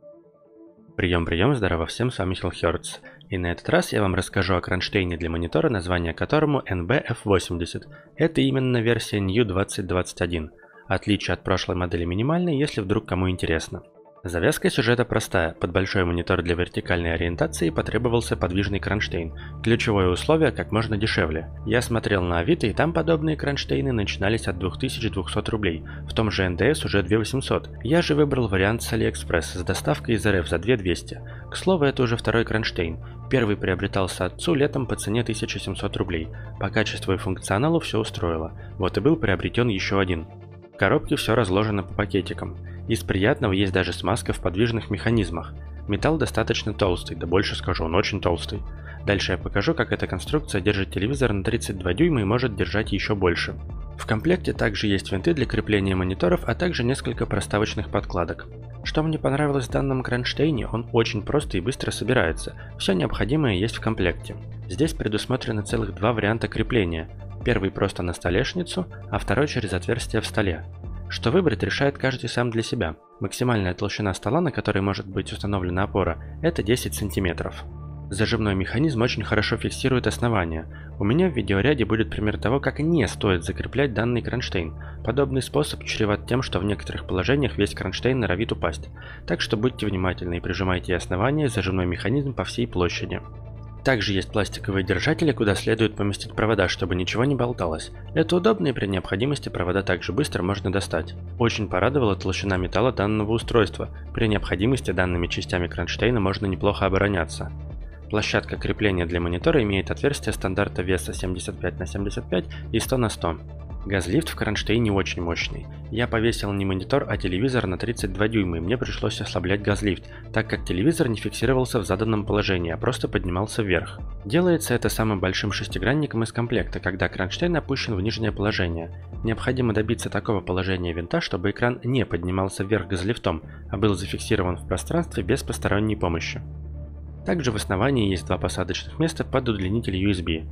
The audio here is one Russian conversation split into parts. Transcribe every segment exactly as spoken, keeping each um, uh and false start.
Прием, прием, здорово всем, с вами Хиллхёрдс. И на этот раз я вам расскажу о кронштейне для монитора, название которому эн би эф восемьдесят. Это именно версия New двадцать двадцать один. Отличие от прошлой модели минимальное, если вдруг кому интересно. Завязка сюжета простая. Под большой монитор для вертикальной ориентации потребовался подвижный кронштейн. Ключевое условие как можно дешевле. Я смотрел на Авито, и там подобные кронштейны начинались от двух тысяч двухсот рублей. В том же эн дэ эс уже две тысячи восемьсот. Я же выбрал вариант с Алиэкспресс с доставкой из эр эф за две тысячи двести. К слову, это уже второй кронштейн. Первый приобретался отцу летом по цене тысяча семьсот рублей. По качеству и функционалу все устроило. Вот и был приобретен еще один. В коробке все разложено по пакетикам. Из приятного есть даже смазка в подвижных механизмах. Металл достаточно толстый, да больше скажу, он очень толстый. Дальше я покажу, как эта конструкция держит телевизор на тридцать два дюйма и может держать еще больше. В комплекте также есть винты для крепления мониторов, а также несколько проставочных подкладок. Что мне понравилось в данном кронштейне, он очень просто и быстро собирается. Все необходимое есть в комплекте. Здесь предусмотрено целых два варианта крепления. Первый просто на столешницу, а второй через отверстие в столе. Что выбрать, решает каждый сам для себя. Максимальная толщина стола, на которой может быть установлена опора, это десять сантиметров. Зажимной механизм очень хорошо фиксирует основание. У меня в видеоряде будет пример того, как не стоит закреплять данный кронштейн. Подобный способ чреват тем, что в некоторых положениях весь кронштейн норовит упасть. Так что будьте внимательны и прижимайте основание зажимной механизм по всей площади. Также есть пластиковые держатели, куда следует поместить провода, чтобы ничего не болталось. Это удобно, и при необходимости провода также быстро можно достать. Очень порадовала толщина металла данного устройства. При необходимости данными частями кронштейна можно неплохо обороняться. Площадка крепления для монитора имеет отверстие стандарта веса семьдесят пять на семьдесят пять и сто на сто. Газлифт в кронштейне очень мощный. Я повесил не монитор, а телевизор на тридцать два дюйма, и мне пришлось ослаблять газлифт, так как телевизор не фиксировался в заданном положении, а просто поднимался вверх. Делается это самым большим шестигранником из комплекта, когда кронштейн опущен в нижнее положение. Необходимо добиться такого положения винта, чтобы экран не поднимался вверх газлифтом, а был зафиксирован в пространстве без посторонней помощи. Также в основании есть два посадочных места под удлинитель ю эс би.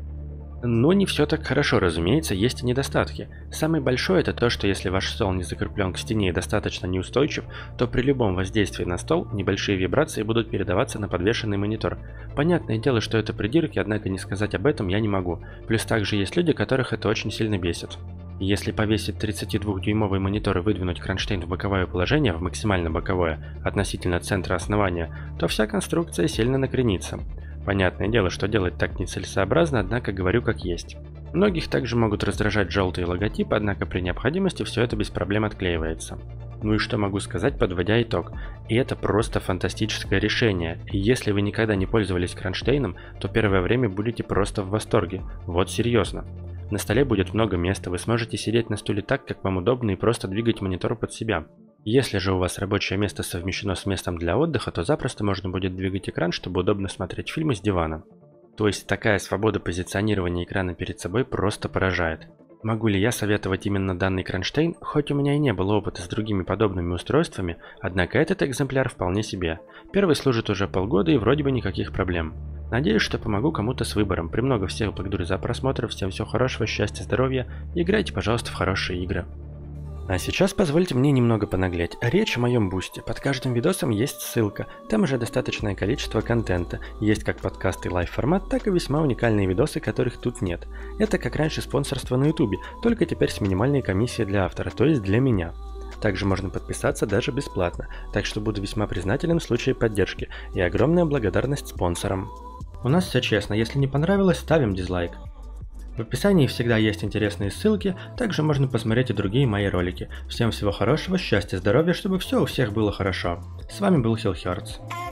Но не все так хорошо, разумеется, есть и недостатки. Самый большой это то, что если ваш стол не закреплен к стене и достаточно неустойчив, то при любом воздействии на стол небольшие вибрации будут передаваться на подвешенный монитор. Понятное дело, что это придирки, однако не сказать об этом я не могу. Плюс также есть люди, которых это очень сильно бесит. Если повесить тридцатидвухдюймовый монитор и выдвинуть кронштейн в боковое положение, в максимально боковое, относительно центра основания, то вся конструкция сильно накренится. Понятное дело, что делать так нецелесообразно, однако говорю как есть. Многих также могут раздражать желтые логотипы, однако при необходимости все это без проблем отклеивается. Ну и что могу сказать, подводя итог. И это просто фантастическое решение. И если вы никогда не пользовались кронштейном, то первое время будете просто в восторге. Вот серьезно. На столе будет много места, вы сможете сидеть на стуле так, как вам удобно, и просто двигать монитор под себя. Если же у вас рабочее место совмещено с местом для отдыха, то запросто можно будет двигать экран, чтобы удобно смотреть фильмы с дивана. То есть такая свобода позиционирования экрана перед собой просто поражает. Могу ли я советовать именно данный кронштейн? Хоть у меня и не было опыта с другими подобными устройствами, однако этот экземпляр вполне себе. Первый служит уже полгода и вроде бы никаких проблем. Надеюсь, что помогу кому-то с выбором. Премного всех благодарю за просмотр, всем всего хорошего, счастья, здоровья и играйте, пожалуйста, в хорошие игры. А сейчас позвольте мне немного понаглеть. Речь о моем бусте. Под каждым видосом есть ссылка. Там уже достаточное количество контента. Есть как подкасты и лайв-формат, так и весьма уникальные видосы, которых тут нет. Это как раньше спонсорство на ютубе, только теперь с минимальной комиссией для автора, то есть для меня. Также можно подписаться даже бесплатно, так что буду весьма признателен в случае поддержки. И огромная благодарность спонсорам. У нас все честно, если не понравилось, ставим дизлайк. В описании всегда есть интересные ссылки, также можно посмотреть и другие мои ролики. Всем всего хорошего, счастья, здоровья, чтобы все у всех было хорошо. С вами был Хиллхёрдс.